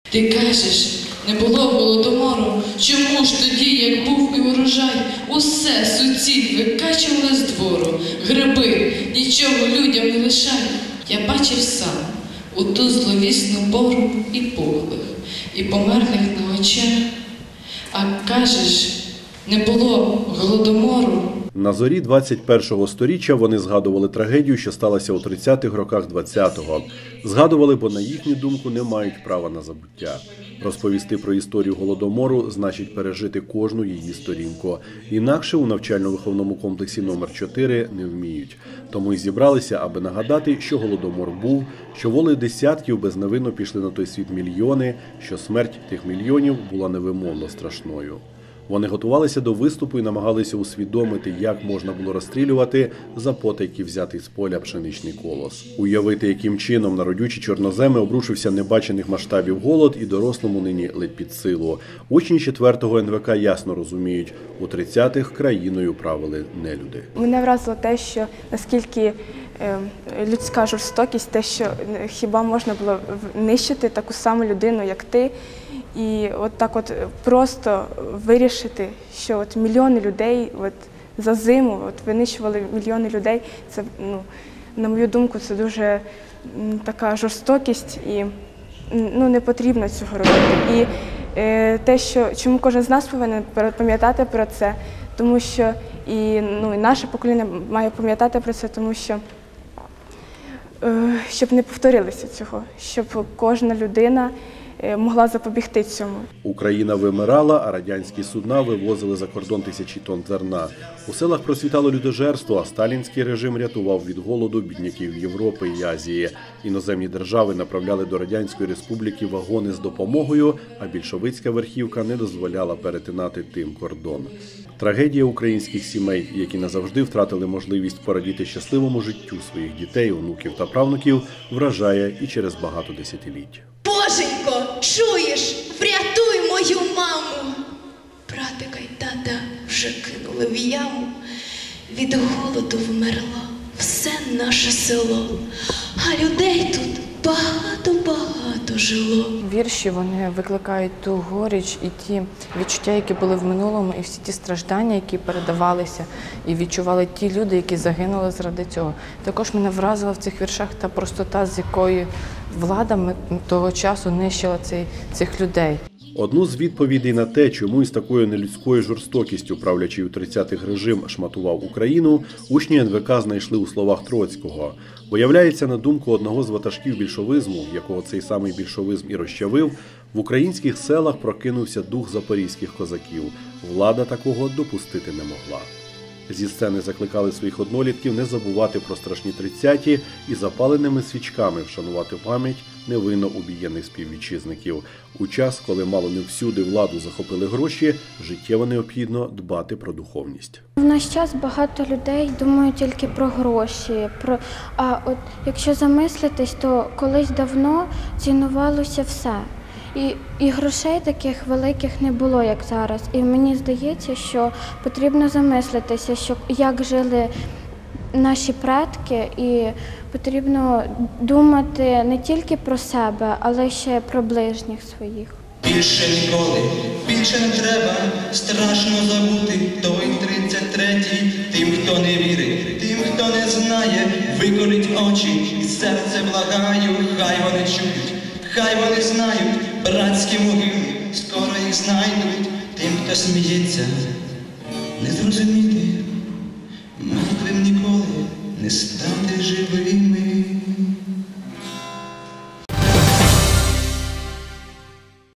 Ти кажеш, не було голодомору, чому ж тоді, як був і урожай, усе суціль викачували з двору, гриби, нічого людям не лишай. Я бачив сам у ту зловісну пору і пухлих, і померлих на очах. А кажеш, не було голодомору. На зорі 21-го сторіччя вони згадували трагедію, що сталася у 30-х роках 20-го. Згадували, бо, на їхню думку, не мають права на забуття. Розповісти про історію Голодомору значить пережити кожну її сторінку. Інакше у навчально-виховному комплексі номер 4 не вміють. Тому й зібралися, аби нагадати, що Голодомор був, що волею десятків безневинно пішли на той світ мільйони, що смерть тих мільйонів була невимовно страшною. Вони готувалися до виступу і намагалися усвідомити, як можна було розстрілювати за потайки взятий з поля пшеничний колос. Уявити, яким чином на родючі чорноземи обрушився небачених масштабів голод і дорослому нині ледь під силу. Учні 4-го НВК ясно розуміють, у 30-х країною правили нелюди. Мене вразило те, що наскільки людська жорстокість, те, що хіба можна було нищити таку саму людину, як ти, і от так от просто вирішити, що от мільйони людей от за зиму от винищували мільйони людей. Це, на мою думку, це дуже така жорстокість і не потрібно цього робити. І те, що чому кожен з нас повинен пам'ятати про це, тому що і наше покоління має пам'ятати про це, тому що щоб не повторилося цього, щоб кожна людина могла запобігти цьому. Україна вимирала, а радянські судна вивозили за кордон тисячі тонн зерна. У селах процвітало людожерство, а сталінський режим рятував від голоду бідняків Європи і Азії. Іноземні держави направляли до Радянської Республіки вагони з допомогою, а більшовицька верхівка не дозволяла перетинати тим кордон. Трагедія українських сімей, які назавжди втратили можливість порадіти щасливому життю своїх дітей, онуків та правнуків, вражає і через багато десятиліть. Боженько, чуєш, врятуй мою маму. Братика й тата вже кинули в яму. Від голоду вмерло все наше село, а людей тут багато-багато жило. Вірші, вони викликають ту горіч і ті відчуття, які були в минулому, і всі ті страждання, які передавалися, і відчували ті люди, які загинули заради цього. Також мене вразила в цих віршах та простота, з якої влада того часу нищила цих людей. Одну з відповідей на те, чому із такою нелюдською жорстокістю правлячий у 30-х режим шматував Україну, учні НВК знайшли у словах Троцького. Виявляється, на думку одного з ватажків більшовизму, якого цей самий більшовизм і розчавив, в українських селах прокинувся дух запорізьких козаків. Влада такого допустити не могла. Зі сцени закликали своїх однолітків не забувати про страшні 30-ті і запаленими свічками вшанувати пам'ять невинно убієних співвітчизників. У час, коли мало не всюди владу захопили гроші, життєво необхідно дбати про духовність. В наш час багато людей думають тільки про гроші. А от якщо замислитись, то колись давно цінувалося все. І грошей таких великих не було, як зараз. І мені здається, що потрібно замислитися, як жили наші предки, і потрібно думати не тільки про себе, але ще про ближніх своїх. Більше ніколи, більше не треба, страшно забути той 33-й. Тим, хто не вірить, тим, хто не знає, виколіть очі і серце благаю, хай вони чують, хай вони знають, братські могили скоро їх знайдуть. Тим, хто сміється, не зрозуміти, мертвим ніколи не стати живими.